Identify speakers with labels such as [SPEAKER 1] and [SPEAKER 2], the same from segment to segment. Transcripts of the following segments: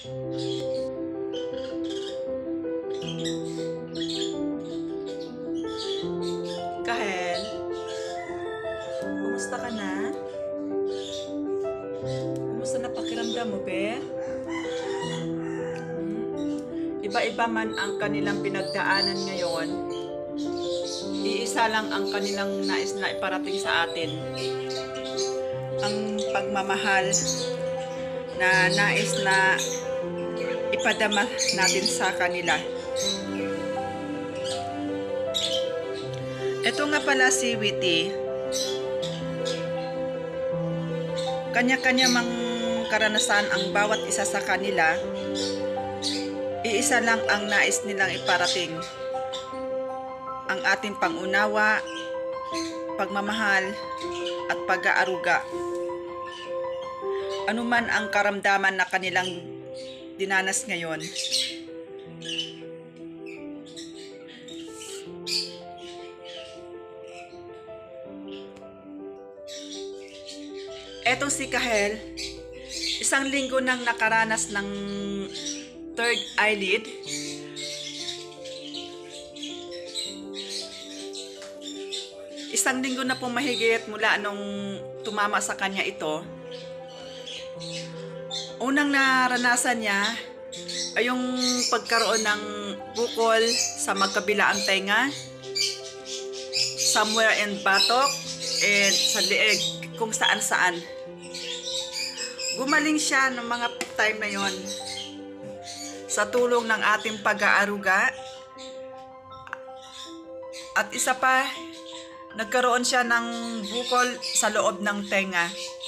[SPEAKER 1] Kahel, kumusta ka na? Kumusta na pakiramdam mo, be? Iba-iba man ang kanilang pinagdaanan ngayon, iisa lang ang kanilang nais na iparating sa atin. Ang pagmamahal na nais na ipadama natin sa kanila. Ito nga pala si Witty. Kanya-kanya mang karanasan ang bawat isa sa kanila. Iisa lang ang nais nilang iparating. Ang ating pangunawa, pagmamahal, at pag-aaruga. Ano man ang karamdaman na kanilang dinanas ngayon. Etong si Kahel, isang linggo nang nakaranas ng third eyelid. Isang linggo na pong mahigit mula nung tumama sa kanya ito. Unang naranasan niya ay yung pagkaroon ng bukol sa magkabilaang tenga, somewhere in batok, and sa leeg, kung saan-saan. Gumaling siya ng mga time na yon sa tulong ng ating pag-aaruga. At isa pa, nagkaroon siya ng bukol sa loob ng tenga.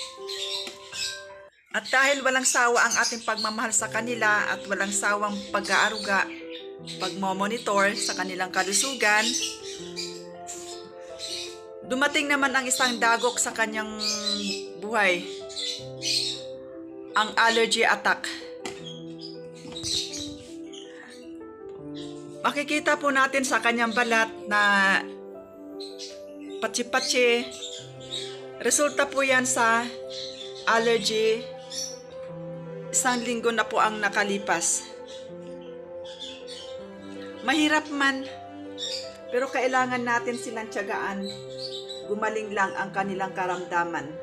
[SPEAKER 1] At dahil walang sawa ang ating pagmamahal sa kanila at walang sawang pag-aaruga, pagmomonitor sa kanilang kalusugan, dumating naman ang isang dagok sa kanyang buhay, ang allergy attack. Makikita po natin sa kanyang balat na patsi-patsi. Resulta po yan sa allergy. Isang linggo na po ang nakalipas. Mahirap man, pero kailangan natin silang tiyagaan. Gumaling lang ang kanilang karamdaman.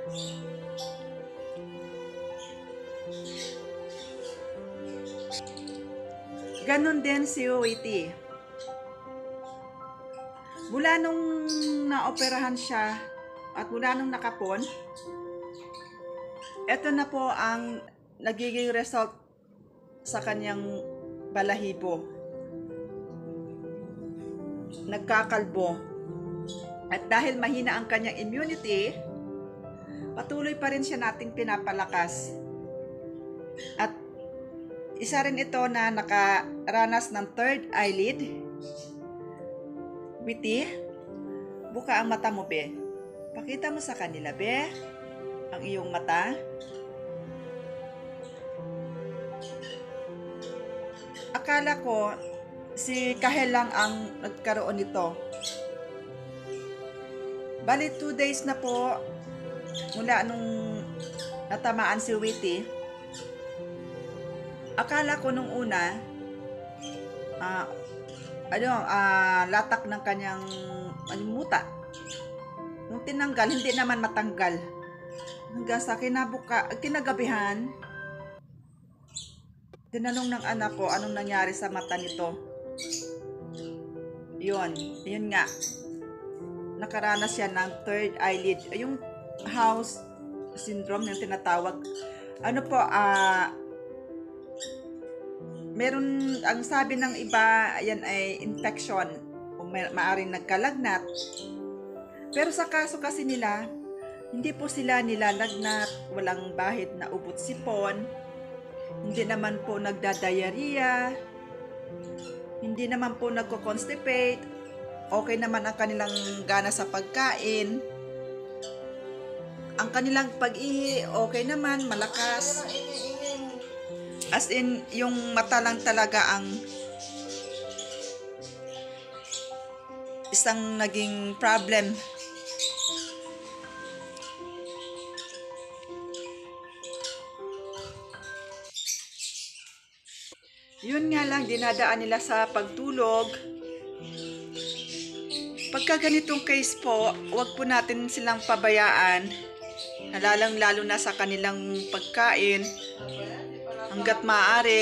[SPEAKER 1] Ganon din si Witty. Mula nung naoperahan siya at mula nung nakapon, eto na po ang nagiging result sa kanyang balahibo. Nagkakalbo. At dahil mahina ang kanyang immunity, patuloy pa rin siya nating pinapalakas. At isa rin ito na nakaranas ng third eyelid. Witty, buka ang mata mo, be. Pakita mo sa kanila, be, ang iyong mata. Akala ko si Kahel lang ang nagkaroon nito. Bali 2 days na po mula nung natamaan si Witty. Akala ko nung una latak ng kanyang muta. Nung tinanggal, hindi naman matanggal. Hanggang sa kinagabihan, tinanong ng anak ko anong nangyari sa mata nito. Yun nga. Nakaranas siya ng third eyelid. Yung house syndrome yung tinatawag. Meron, ang sabi ng iba, yan ay infection o maaring nagkalagnat. Pero sa kaso kasi nila, hindi po sila nilalagnat, walang bahid na ubot sipon, hindi naman po nagdadiarrhea, hindi naman po nagko-constipate, okay naman ang kanilang gana sa pagkain, ang kanilang pag-ihi, okay naman, malakas. As in, yung mata lang talaga ang isang naging problem. Yun nga lang, dinadaan nila sa pagtulog. Pagka ganitong case po, wag po natin silang pabayaan. Lalo na sa kanilang pagkain. Hanggat maaari,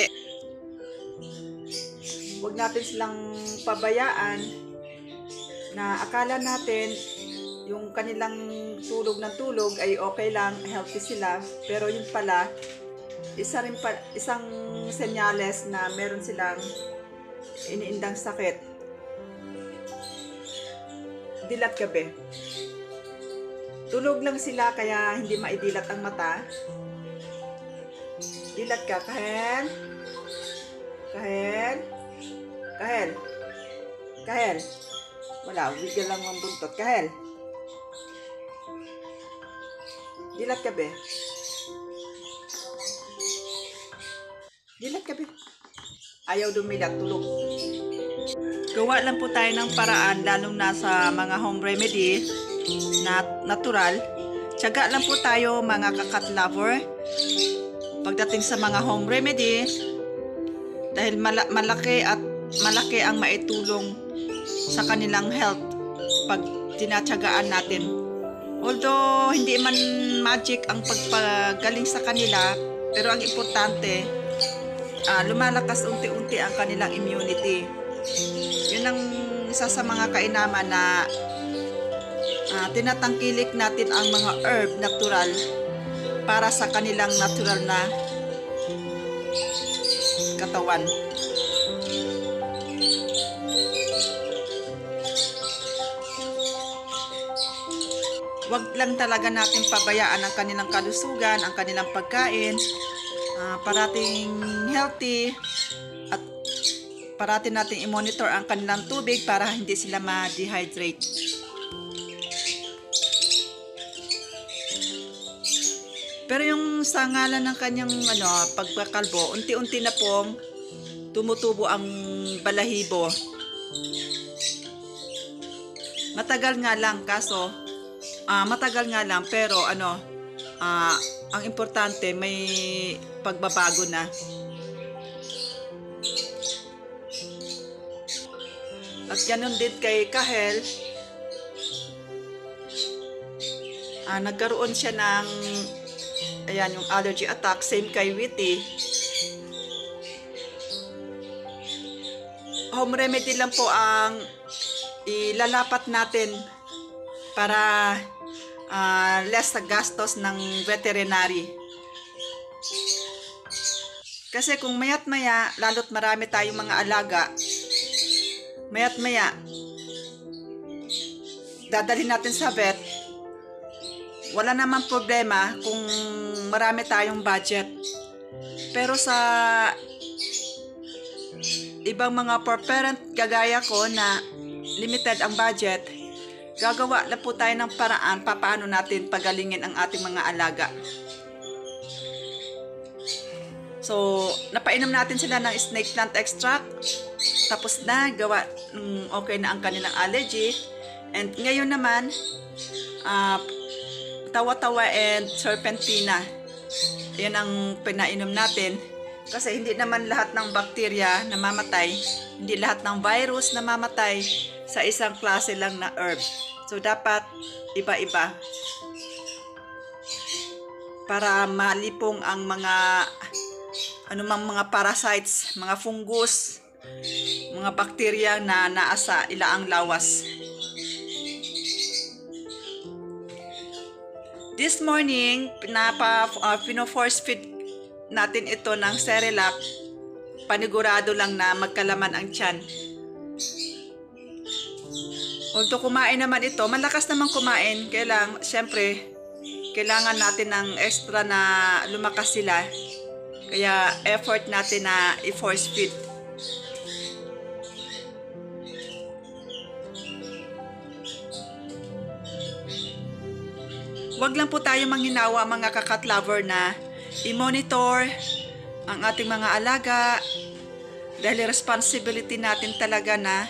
[SPEAKER 1] wag natin silang pabayaan na akala natin yung kanilang tulog ng tulog ay okay lang, healthy sila. Pero yun pala, isang senyales na meron silang iniindang sakit. Dilat gabi. Tulog lang sila kaya hindi maidilat ang mata. Dilat ka, Kahel. Kahel. Kahel. Kahel. Wala, wigil lang ang buntot. Kahel. Dilat ka, be. Dilat ka, be. Ayaw dumilat, tulog. Gawa lang po tayo ng paraan, lalong na sa mga home remedy na natural. Tiyaga lang po tayo mga kakat lover pagdating sa mga home remedy dahil malaki ang maitulong sa kanilang health pag tinatyagaan natin. Although hindi man magic ang pagpagaling sa kanila, pero ang importante, lumalakas unti-unti ang kanilang immunity. Yun ang isa sa mga kainaman na tinatangkilik natin ang mga herb natural para sa kanilang natural na katawan. Wag lang talaga natin pabayaan ang kanilang kalusugan, ang kanilang pagkain, parating healthy, at parati nating i-monitor ang kanilang tubig para hindi sila ma-dehydrate. Pero yung sa ngalan ng kanyang pagkakalbo, unti-unti na pong tumutubo ang balahibo. Matagal nga lang pero ang importante may pagbabago na. At ganun din kay Kahel, nagkaroon siya ng yung allergy attack, same kay Witty. Home remedy lang po ang ilalapat natin para less sa gastos ng veterinary. Kasi kung mayat maya, lalo't marami tayong mga alaga, mayat maya dadalhin natin sa vet, wala naman problema kung marami tayong budget. Pero sa ibang mga per parent kagaya ko na limited ang budget, gagawa lang po tayo ng paraan paano natin pagalingin ang ating mga alaga. So, napainom natin sila ng snake plant extract. Tapos na, okay na ang kanilang allergy. And ngayon naman, tawa-tawa and serpentina. Yan ang pinainom natin. Kasi hindi naman lahat ng bakterya namamatay. Hindi lahat ng virus namamatay sa isang klase lang na herb. So, dapat iba-iba. Para malipong ang mga anumang mga parasites, mga fungus, mga bakterya na naasa ilaang lawas. This morning, pino-force feed natin ito ng Cerelac. Panigurado lang na magkalaman ang tiyan. Although kumain naman ito, malakas naman kumain. Siyempre, kailangan natin ng extra na lumakas sila. Kaya effort natin na i-force feed. Wag lang po tayo manghinawa mga kakat lover na i-monitor ang ating mga alaga dahil responsibility natin talaga na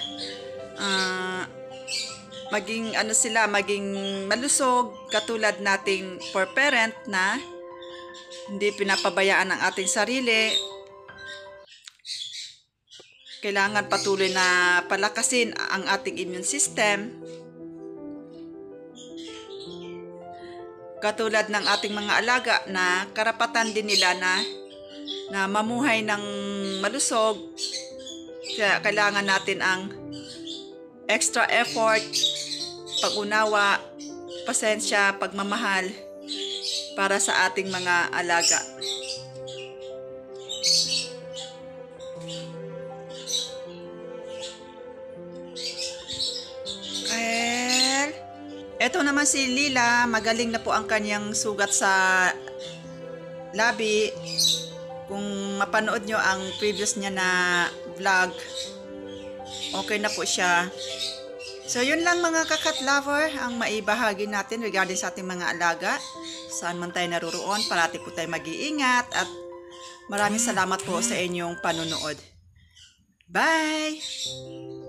[SPEAKER 1] maging maging malusog katulad nating for parent na hindi pinapabayaan ang ating sarili. kailangan patuloy na palakasin ang ating immune system. Katulad ng ating mga alaga na karapatan din nila na mamuhay ng malusog. Kaya kailangan natin ang extra effort, pag-unawa, pasensya, pagmamahal para sa ating mga alaga. Eto naman si Lila, magaling na po ang kanyang sugat sa labi. Kung mapanood nyo ang previous niya na vlog, okay na po siya. So yun lang mga kakat lover ang maibahagi natin regarding sa ating mga alaga. Saan man tayo naruroon, parati po tayo mag-iingat at maraming salamat po sa inyong panunood. Bye!